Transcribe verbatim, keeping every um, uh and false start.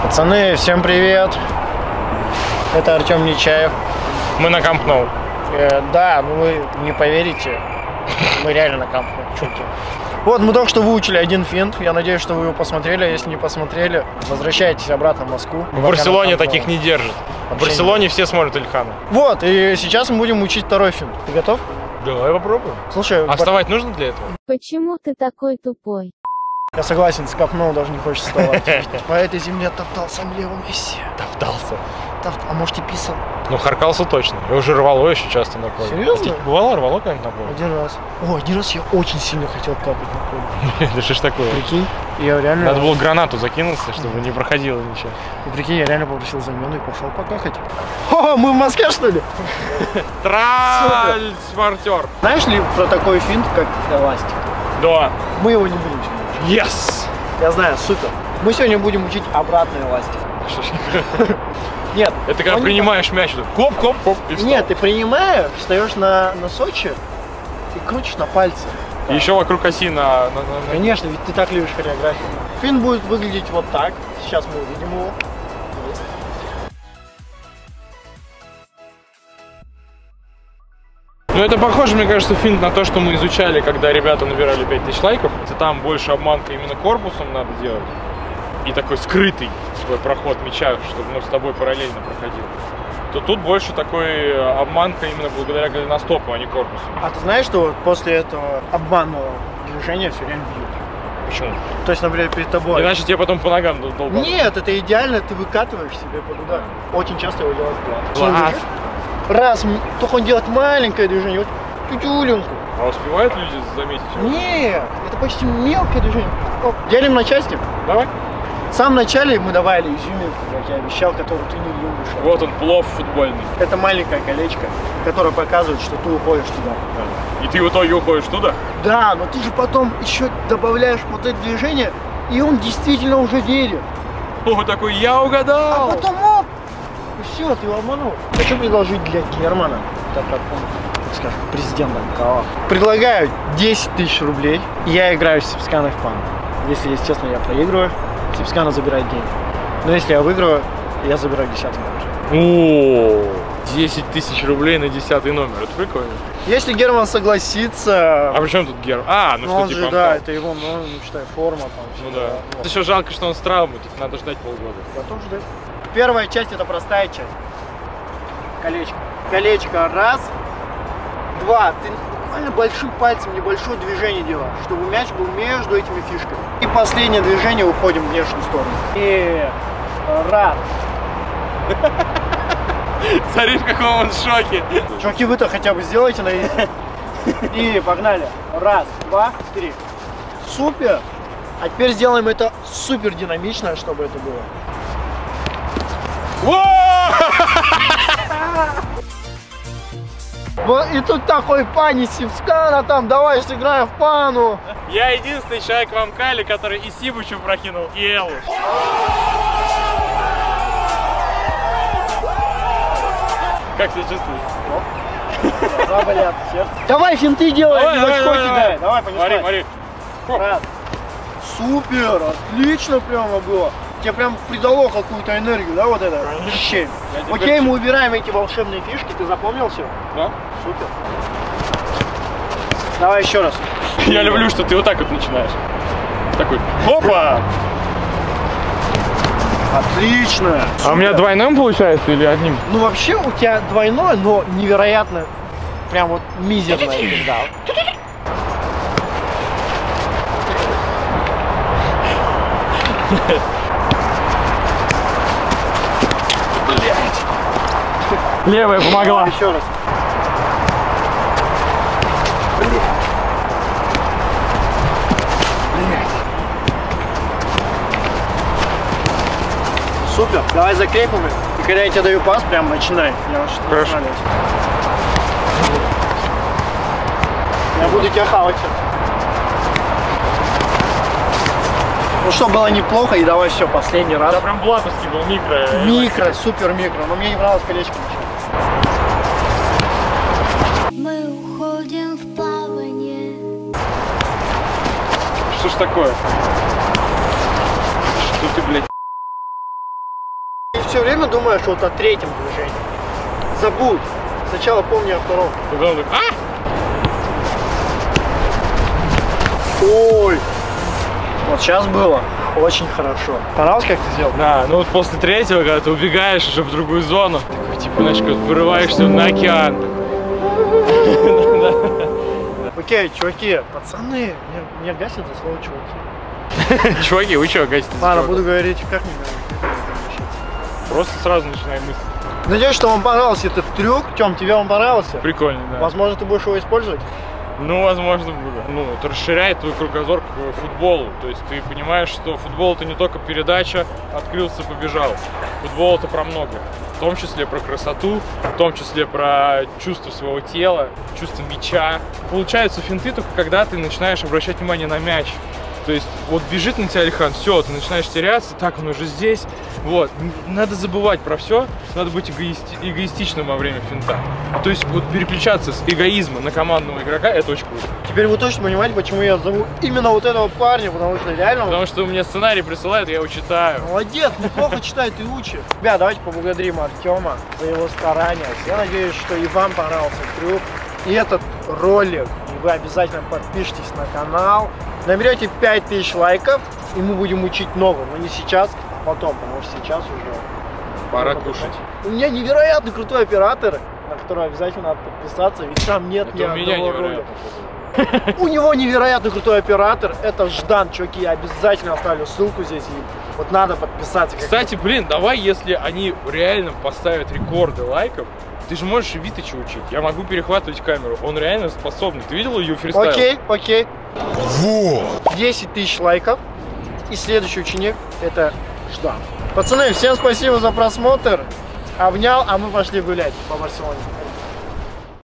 Пацаны, всем привет! Это Артем Нечаев. Мы на Камп Ноу. Э, да, ну вы не поверите, мы реально на Камп Ноу. Вот, мы только что выучили один финт. Я надеюсь, что вы его посмотрели. А если не посмотрели, возвращайтесь обратно в Москву. В Барселоне таких не держат. В Барселоне все смотрят Ильхана. Вот, и сейчас мы будем учить второй финт. Ты готов? Давай попробуем. Слушай, а вставать нужно для этого? Почему ты такой тупой? Я согласен, с Камп Ноу даже не хочется вставать. По этой земле топтался левом Месси. Топтался. А может и писал? Ну, харкался точно. Я уже рвало еще часто на поле. Серьезно? Бывало рвало как-нибудь на поле? Один раз. О, один раз я очень сильно хотел какать на поле. Да что ж такое? Прикинь, я реально... Надо было гранату закинуться, чтобы не проходило ничего. И прикинь, я реально попросил замену и пошел покакать. О, мы в Москве, что ли? Транспортер. Знаешь ли про такой финт, как эластик? Да. Мы его не будем сегодня учить. Yes! Я знаю, супер. Мы сегодня будем учить обратный эластик. Нет. Это когда принимаешь мяч, хоп-хоп-хоп и встал. Нет, ты принимаешь, встаешь на носочек и крутишь на пальцы. И еще вокруг оси на, на, на... Конечно, ведь ты так любишь хореографию. Финт будет выглядеть вот так. Сейчас мы увидим его. Ну это похоже, мне кажется, финт на то, что мы изучали, когда ребята набирали пять тысяч лайков. Там больше обманка именно корпусом надо делать. И такой скрытый свой проход мяча, чтобы ну, с тобой параллельно проходил. То тут больше такой обманка именно благодаря голеностопу, а не корпусу. А ты знаешь, что после этого обманного движения все время бьют? Почему? То есть, например, перед тобой... Иначе тебе потом по ногам долбанут. Нет, это идеально, ты выкатываешь себе под удар. Очень часто его делают глаз. Глаз. Раз, только он делает маленькое движение, вот тютюленьку. А успевают люди заметить? Нет, это почти мелкое движение. Оп. Делим на части. Давай. В самом начале мы давали изюминку, как я обещал, которую ты не любишь. Вот он, плов футбольный. Это маленькое колечко, которое показывает, что ты уходишь туда. И ты в итоге уходишь туда? Да, но ты же потом еще добавляешь вот это движение, и он действительно уже верит. О, такой, я угадал! А потом, оп, и все, ты его обманул. Хочу предложить для Германа, так как он, так скажем, президент МКА. Предлагаю десять тысяч рублей. Я играю в Сипскана в пан. Если, естественно, я проигрываю, Сипскана забирает деньги. Но если я выиграю, я забираю десятый номер. О, десять тысяч рублей на десятый номер, это прикольно. Если Герман согласится... А при чем тут Герман? А, ну, ну что он типа... же, да, это его, ну, ну, считай, форма там. Ну да. Вот. Это еще жалко, что он с травмой, тут надо ждать полгода. Готов ждать? Первая часть — это простая часть. Колечко. Колечко, раз, два. Ты буквально большим пальцем небольшое движение делаешь, чтобы мяч был между этими фишками. И последнее движение, уходим в внешнюю сторону. И раз. Смотри, в каком он шоке. Чуваки, вы-то хотя бы сделайте на изи. И погнали. Раз, два, три. Супер. А теперь сделаем это супер динамично, чтобы это было. Вот и тут такой пани Сипскана там, давай сыграем в пану. Я единственный человек в Амкале, который и Сибучу прокинул, и Элу. Как себя чувствуешь? Глаза болят, сердце. Давай финты делай, давай, не давай, давай, давай, давай, давай, понеслась. Смотри, смотри. Раз. Супер, отлично прямо было. Тебе прям придало какую-то энергию, да, вот это? Ощущение. Окей, мы убираем эти волшебные фишки, ты запомнил все? Да. Супер. Давай еще раз. Я люблю, что ты вот так вот начинаешь. Такой, хопа! Отлично. А Супер. у меня двойным получается или одним? Ну вообще у тебя двойное, но невероятно, прям вот мизерное. Да. Левая помогла. Еще раз. Супер, давай закрепим их. И когда я тебе даю пас, прям начинай. Я вот что-то Хорошо. Я буду тебя хавать. Ну что, было неплохо, и давай все, последний раз. Да прям блатовский был, микро. Микро, супер микро, но мне не понравилось колечко. Мы уходим в плавание. Что ж такое? Что ты, блядь? все время думаешь вот о третьем движении. Забудь. Сначала помни о втором. А! Ой. Вот сейчас было очень хорошо. Понравилось, как ты сделал? Да, ну вот после третьего, когда ты убегаешь уже в другую зону, такой, типа, знаешь, как вырываешься на океан. Окей, чуваки, пацаны, мне гасят за слово чуваки. Чуваки, вы что, гасите? Ладно, буду говорить, как мне говорить. Просто сразу начинаем мыслить. Надеюсь, что вам понравился этот трюк. Тём, тебе он понравился? Прикольно, да. Возможно, ты будешь его использовать? Ну, возможно, буду. Ну, это расширяет твой кругозор к футболу. То есть ты понимаешь, что футбол это не только передача, открылся, побежал. Футбол это про многое. В том числе про красоту, в том числе про чувство своего тела, чувство мяча. Получаются финты только когда ты начинаешь обращать внимание на мяч. То есть вот бежит на тебя Алихан, все, ты начинаешь теряться, так он уже здесь. Вот, надо забывать про все, надо быть эгоисти эгоистичным во время финта. То есть вот переключаться с эгоизма на командного игрока, это очень круто. Теперь вы точно понимаете, почему я зову именно вот этого парня, потому что реально... Потому что мне сценарий присылают, я его читаю. Молодец, неплохо читает и учит. Ребят, давайте поблагодарим Артема за его старания. Я надеюсь, что и вам понравился трюк. И этот ролик, и вы обязательно подпишитесь на канал. Наберете пять тысяч лайков, и мы будем учить новым. Но не сейчас, а потом, потому что сейчас уже... Пора кушать. У меня невероятно крутой оператор, на которого обязательно надо подписаться, ведь там нет ни одного ролика. У него невероятно крутой оператор, это Ждан, чуваки, я обязательно оставлю ссылку здесь, и вот надо подписаться. Кстати, блин, давай, если они реально поставят рекорды лайков, ты же можешь и Витыча учить. Я могу перехватывать камеру. Он реально способный. Ты видел ее фристайл? Окей, окей. Вот. десять тысяч лайков. И следующий ученик это Ждан. Пацаны, всем спасибо за просмотр. Обнял, а мы пошли гулять по Барселоне.